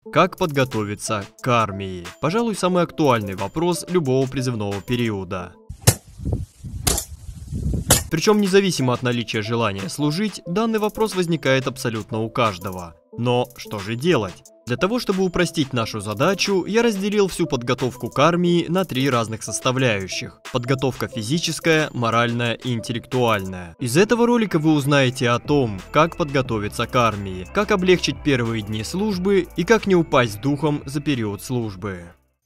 Как подготовиться к армии? Пожалуй, самый актуальный вопрос любого призывного периода. Причем независимо от наличия желания служить, данный вопрос возникает абсолютно у каждого. Но что же делать? Для того, чтобы упростить нашу задачу, я разделил всю подготовку к армии на 3 разных составляющих. Подготовка физическая, моральная и интеллектуальная. Из этого ролика вы узнаете о том, как подготовиться к армии, как облегчить первые дни службы и как не упасть духом за период службы.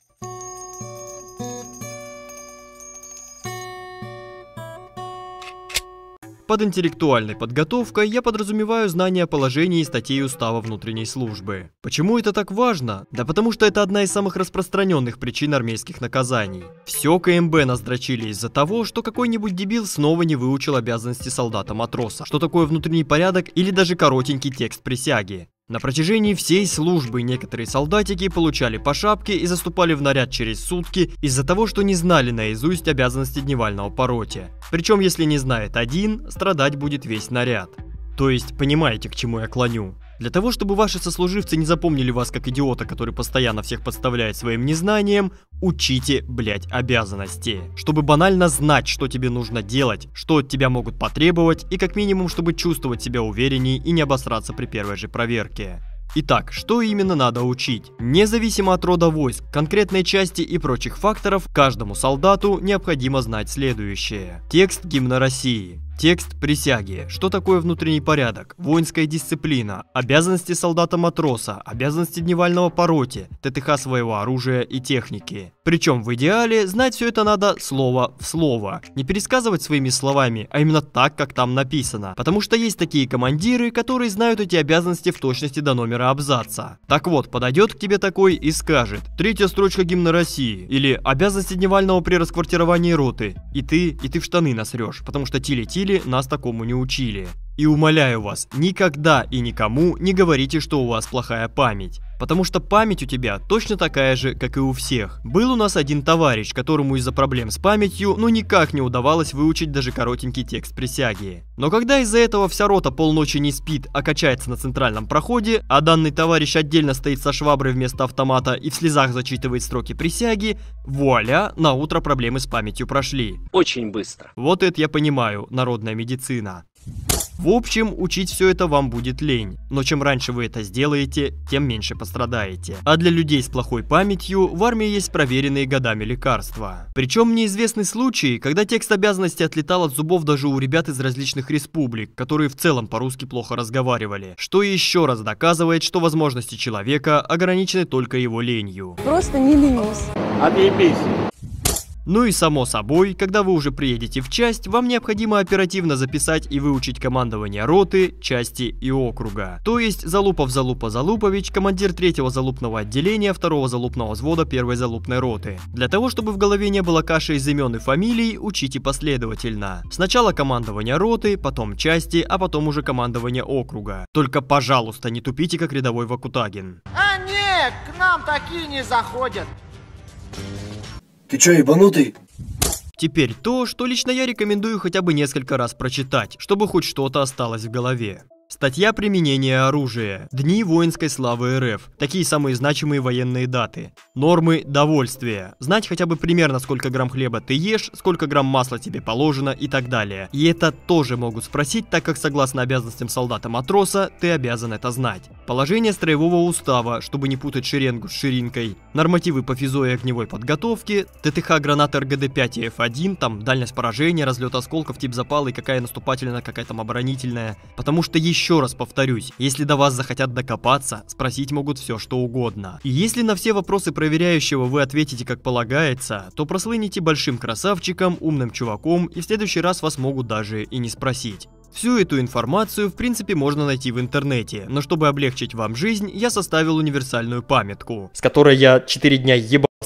Под интеллектуальной подготовкой я подразумеваю знание положений и статей Устава внутренней службы. Почему это так важно? Да потому что это одна из самых распространенных причин армейских наказаний. Все КМБ настрочили из-за того, что какой-нибудь дебил снова не выучил обязанности солдата-матроса, что такое внутренний порядок или даже коротенький текст присяги. На протяжении всей службы некоторые солдатики получали по шапке и заступали в наряд через сутки из-за того, что не знали наизусть обязанности дневального по роте. Причем, если не знает один, страдать будет весь наряд. То есть, понимаете, к чему я клоню? Для того, чтобы ваши сослуживцы не запомнили вас как идиота, который постоянно всех подставляет своим незнанием, учите, блять, обязанности. Чтобы банально знать, что тебе нужно делать, что от тебя могут потребовать, и как минимум, чтобы чувствовать себя уверенней и не обосраться при первой же проверке. Итак, что именно надо учить? Независимо от рода войск, конкретной части и прочих факторов, каждому солдату необходимо знать следующее. Текст гимна России. Текст присяги. Что такое внутренний порядок? Воинская дисциплина. Обязанности солдата-матроса. Обязанности дневального по роте. ТТХ своего оружия и техники. Причем в идеале знать все это надо слово в слово. Не пересказывать своими словами, а именно так, как там написано. Потому что есть такие командиры, которые знают эти обязанности в точности до номера абзаца. Так вот, подойдет к тебе такой и скажет: 3-я строчка гимна России. Или обязанности дневального при расквартировании роты. И ты в штаны насрешь, потому что тили-тили нас такому не учили. И умоляю вас, никогда и никому не говорите, что у вас плохая память. Потому что память у тебя точно такая же, как и у всех. Был у нас один товарищ, которому из-за проблем с памятью никак не удавалось выучить даже коротенький текст присяги. Но когда из-за этого вся рота полночи не спит, а качается на центральном проходе, а данный товарищ отдельно стоит со шваброй вместо автомата и в слезах зачитывает строки присяги, вуаля, на утро проблемы с памятью прошли. Очень быстро. Вот это я понимаю, народная медицина. В общем, учить все это вам будет лень, но чем раньше вы это сделаете, тем меньше пострадаете. А для людей с плохой памятью в армии есть проверенные годами лекарства. Причем мне известны случаи, когда текст обязанностей отлетал от зубов даже у ребят из различных республик, которые в целом по-русски плохо разговаривали, что еще раз доказывает, что возможности человека ограничены только его ленью. Просто не ленись. Отъебись. Ну и само собой, когда вы уже приедете в часть, вам необходимо оперативно записать и выучить командование роты, части и округа. То есть Залупов Залупа Залупович, командир 3-го залупного отделения 2-го залупного взвода 1-й залупной роты. Для того, чтобы в голове не было каши из имен и фамилий, учите последовательно. Сначала командование роты, потом части, а потом уже командование округа. Только, пожалуйста, не тупите, как рядовой Вакутагин. А нет, к нам такие не заходят. Ты чё, ебанутый? Теперь то, что лично я рекомендую хотя бы несколько раз прочитать, чтобы хоть что-то осталось в голове. Статья применения оружия. Дни воинской славы РФ. Такие самые значимые военные даты. Нормы довольствия. Знать хотя бы примерно, сколько грамм хлеба ты ешь, сколько грамм масла тебе положено и так далее. И это тоже могут спросить, так как согласно обязанностям солдата-матроса, ты обязан это знать. Положение строевого устава, чтобы не путать шеренгу с ширинкой. Нормативы по физо и огневой подготовке. ТТХ гранаты РГД-5 и F1, там дальность поражения, разлет осколков, тип запала и какая наступательная, какая там оборонительная. Потому что еще раз повторюсь, если до вас захотят докопаться, спросить могут все что угодно. И если на все вопросы проверяющего вы ответите как полагается, то прослынете большим красавчиком, умным чуваком, и в следующий раз вас могут даже и не спросить. Всю эту информацию в принципе можно найти в интернете, но чтобы облегчить вам жизнь, я составил универсальную памятку, с которой я 4 дня ебался.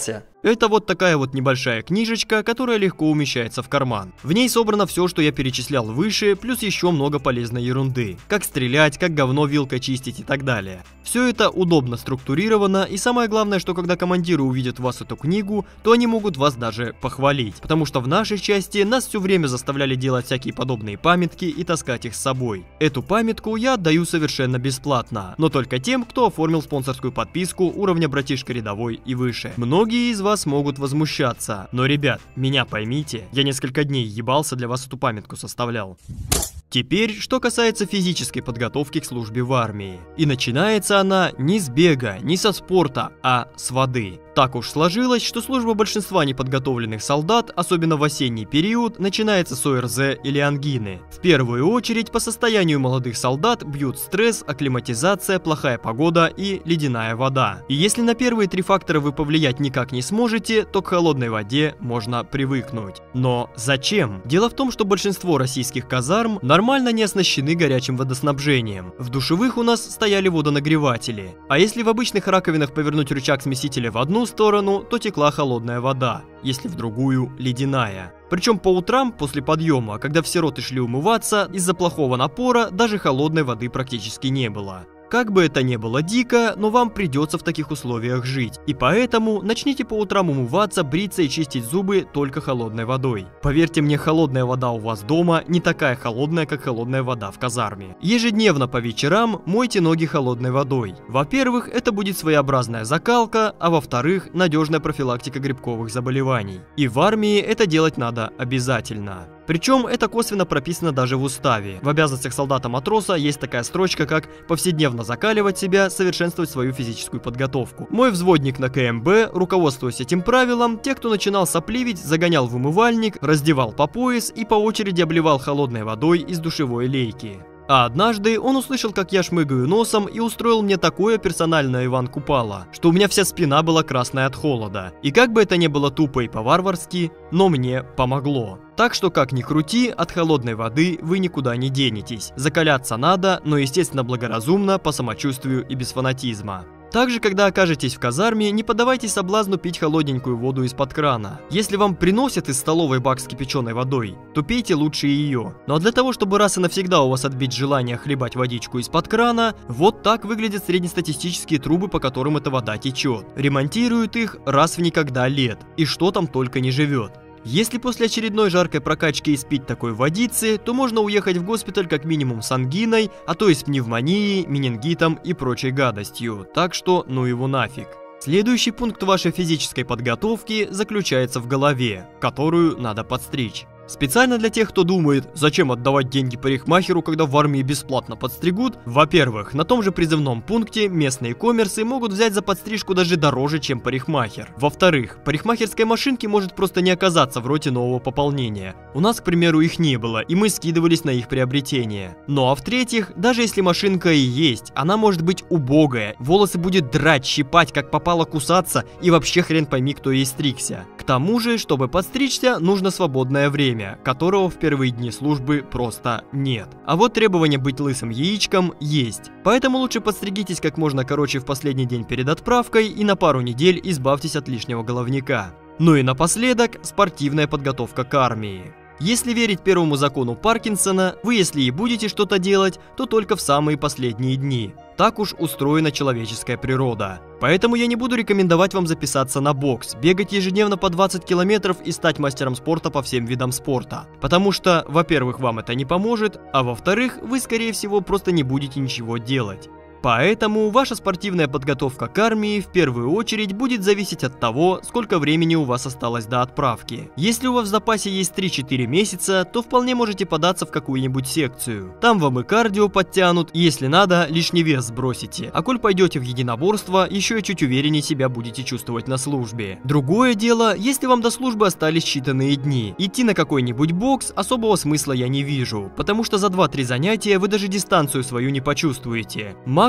Это вот такая вот небольшая книжечка, которая легко умещается в карман. В ней собрано все, что я перечислял выше, плюс еще много полезной ерунды. Как стрелять, как говно вилкой чистить и так далее. Все это удобно структурировано, и самое главное, что когда командиры увидят у вас эту книгу, то они могут вас даже похвалить. Потому что в нашей части нас все время заставляли делать всякие подобные памятки и таскать их с собой. Эту памятку я отдаю совершенно бесплатно, но только тем, кто оформил спонсорскую подписку уровня братишка рядовой и выше. Многие из вас могут возмущаться, но, ребят, меня поймите, я несколько дней ебался, для вас эту памятку составлял. Теперь, что касается физической подготовки к службе в армии. И начинается она не с бега, не со спорта, а с воды. Так уж сложилось, что служба большинства неподготовленных солдат, особенно в осенний период, начинается с ОРЗ или ангины. В первую очередь, по состоянию молодых солдат бьют стресс, акклиматизация, плохая погода и ледяная вода. И если на первые три фактора вы повлиять никак не сможете, то к холодной воде можно привыкнуть. Но зачем? Дело в том, что большинство российских казарм нормально не оснащены горячим водоснабжением. В душевых у нас стояли водонагреватели. А если в обычных раковинах повернуть рычаг смесителя в одну сторону, то текла холодная вода, если в другую – ледяная. Причем по утрам, после подъема, когда все роты шли умываться, из-за плохого напора даже холодной воды практически не было. Как бы это ни было дико, но вам придется в таких условиях жить. И поэтому начните по утрам умываться, бриться и чистить зубы только холодной водой. Поверьте мне, холодная вода у вас дома не такая холодная, как холодная вода в казарме. Ежедневно по вечерам мойте ноги холодной водой. Во-первых, это будет своеобразная закалка, а во-вторых, надежная профилактика грибковых заболеваний. И в армии это делать надо обязательно. Причем это косвенно прописано даже в уставе. В обязанностях солдата-матроса есть такая строчка, как повседневно закаливать себя, совершенствовать свою физическую подготовку. Мой взводник на КМБ, руководствуясь этим правилом, те, кто начинал сопливить, загонял в умывальник, раздевал по пояс и по очереди обливал холодной водой из душевой лейки. А однажды он услышал, как я шмыгаю носом, и устроил мне такое персональное Иван Купала, что у меня вся спина была красная от холода. И как бы это ни было тупо и по-варварски, но мне помогло. Так что, как ни крути, от холодной воды вы никуда не денетесь. Закаляться надо, но естественно благоразумно, по самочувствию и без фанатизма. Также, когда окажетесь в казарме, не поддавайтесь соблазну пить холодненькую воду из-под крана. Если вам приносят из столовой бак с кипяченой водой, то пейте лучше ее. Но для того, чтобы раз и навсегда у вас отбить желание хлебать водичку из-под крана, вот так выглядят среднестатистические трубы, по которым эта вода течет. Ремонтируют их раз в никогда лет, и что там только не живет. Если после очередной жаркой прокачки испить такой водицы, то можно уехать в госпиталь как минимум с ангиной, а то и с пневмонией, менингитом и прочей гадостью, так что ну его нафиг. Следующий пункт вашей физической подготовки заключается в голове, которую надо подстричь. Специально для тех, кто думает, зачем отдавать деньги парикмахеру, когда в армии бесплатно подстригут. Во-первых, на том же призывном пункте местные коммерсы могут взять за подстрижку даже дороже, чем парикмахер. Во-вторых, парикмахерской машинки может просто не оказаться в роте нового пополнения. У нас, к примеру, их не было, и мы скидывались на их приобретение. Ну а в-третьих, даже если машинка и есть, она может быть убогая, волосы будет драть, щипать, как попало кусаться, и вообще хрен пойми, кто ей стригся. К тому же, чтобы подстричься, нужно свободное время, которого в первые дни службы просто нет. А вот требование быть лысым яичком есть. Поэтому лучше подстригитесь как можно короче в последний день перед отправкой и на пару недель избавьтесь от лишнего головняка. Ну и напоследок, спортивная подготовка к армии. Если верить первому закону Паркинсона, вы если и будете что-то делать, то только в самые последние дни. Так уж устроена человеческая природа. Поэтому я не буду рекомендовать вам записаться на бокс, бегать ежедневно по 20 километров и стать мастером спорта по всем видам спорта. Потому что, во-первых, вам это не поможет, а во-вторых, вы, скорее всего, просто не будете ничего делать. Поэтому ваша спортивная подготовка к армии в первую очередь будет зависеть от того, сколько времени у вас осталось до отправки. Если у вас в запасе есть 3-4 месяца, то вполне можете податься в какую-нибудь секцию. Там вам и кардио подтянут, и если надо, лишний вес сбросите. А коль пойдете в единоборство, еще и чуть увереннее себя будете чувствовать на службе. Другое дело, если вам до службы остались считанные дни. Идти на какой-нибудь бокс особого смысла я не вижу, потому что за 2-3 занятия вы даже дистанцию свою не почувствуете. Максимум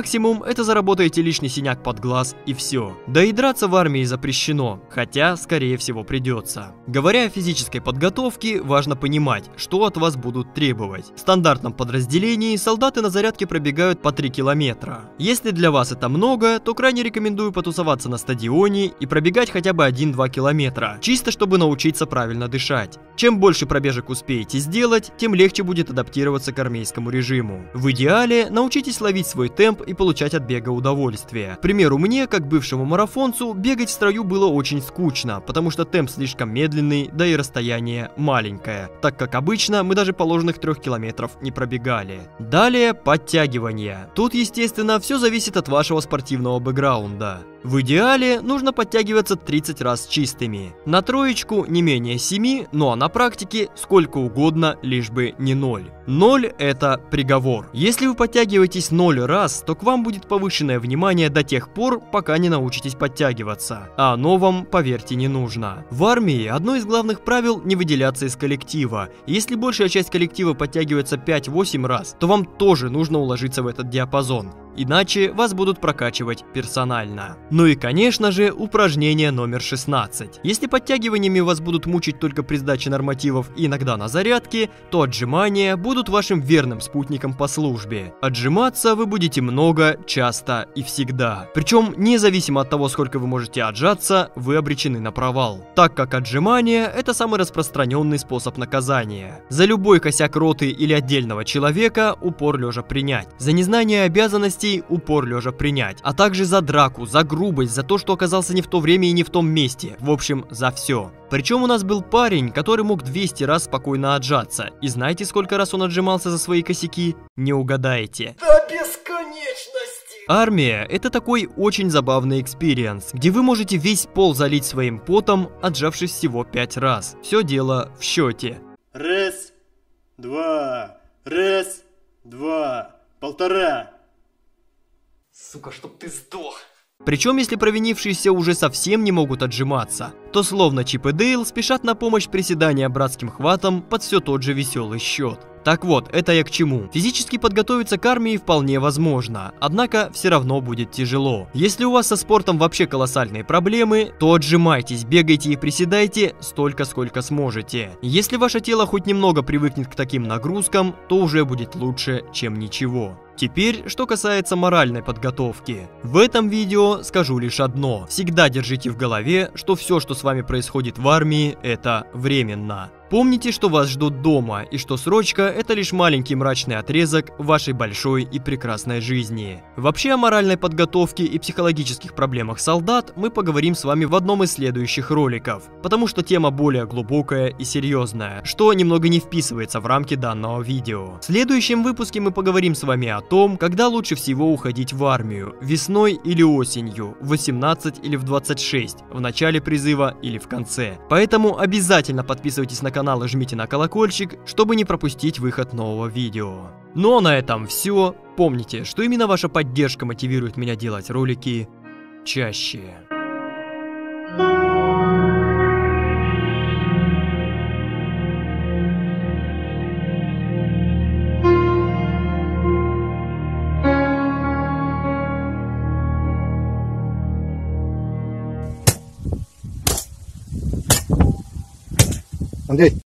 Максимум это заработаете лишний синяк под глаз и все. Да и драться в армии запрещено, хотя скорее всего придется. Говоря о физической подготовке, важно понимать, что от вас будут требовать. В стандартном подразделении солдаты на зарядке пробегают по 3 километра. Если для вас это много, то крайне рекомендую потусоваться на стадионе и пробегать хотя бы 1-2 километра, чисто чтобы научиться правильно дышать. Чем больше пробежек успеете сделать, тем легче будет адаптироваться к армейскому режиму. В идеале научитесь ловить свой темп и получать от бега удовольствие. К примеру, мне, как бывшему марафонцу, бегать в строю было очень скучно, потому что темп слишком медленный, да и расстояние маленькое, так как обычно мы даже положенных 3 километров не пробегали. Далее подтягивания. Тут, естественно, все зависит от вашего спортивного бэкграунда. В идеале нужно подтягиваться 30 раз чистыми. На троечку не менее 7, ну а на практике сколько угодно, лишь бы не 0. 0 это приговор. Если вы подтягиваетесь 0 раз, то к вам будет повышенное внимание до тех пор, пока не научитесь подтягиваться. А оно вам, поверьте, не нужно. В армии одно из главных правил не выделяться из коллектива. Если большая часть коллектива подтягивается 5-8 раз, то вам тоже нужно уложиться в этот диапазон. Иначе вас будут прокачивать персонально. Ну и конечно же упражнение номер 16. Если подтягиваниями вас будут мучить только при сдаче нормативов и иногда на зарядке, то отжимания будут вашим верным спутником по службе. Отжиматься вы будете много, часто и всегда. Причем независимо от того, сколько вы можете отжаться, вы обречены на провал. Так как отжимания это самый распространенный способ наказания. За любой косяк роты или отдельного человека упор лежа принять. За незнание обязанностей упор лежа принять, а также за драку, за грубость, за то, что оказался не в то время и не в том месте, в общем, за все. Причем у нас был парень, который мог 200 раз спокойно отжаться, и знаете, сколько раз он отжимался за свои косяки? Не угадаете. До бесконечности! Армия – это такой очень забавный экспириенс, где вы можете весь пол залить своим потом, отжавшись всего 5 раз. Все дело в счете. Раз, два, раз, два, полтора. Сука, чтоб ты сдох. Причем, если провинившиеся уже совсем не могут отжиматься, то словно Чип и Дейл спешат на помощь приседания братским хватом под все тот же веселый счет. Так вот, это я к чему. Физически подготовиться к армии вполне возможно, однако все равно будет тяжело. Если у вас со спортом вообще колоссальные проблемы, то отжимайтесь, бегайте и приседайте столько, сколько сможете. Если ваше тело хоть немного привыкнет к таким нагрузкам, то уже будет лучше, чем ничего. Теперь, что касается моральной подготовки. В этом видео скажу лишь одно. Всегда держите в голове, что все, что с вами происходит в армии, это временно. Помните, что вас ждут дома, и что срочка – это лишь маленький мрачный отрезок вашей большой и прекрасной жизни. Вообще о моральной подготовке и психологических проблемах солдат мы поговорим с вами в одном из следующих роликов, потому что тема более глубокая и серьезная, что немного не вписывается в рамки данного видео. В следующем выпуске мы поговорим с вами о том, когда лучше всего уходить в армию – весной или осенью, в 18 или в 26, в начале призыва или в конце. Поэтому обязательно подписывайтесь на канал и жмите на колокольчик, чтобы не пропустить выход нового видео. Ну а на этом все. Помните, что именно ваша поддержка мотивирует меня делать ролики чаще. Андрей.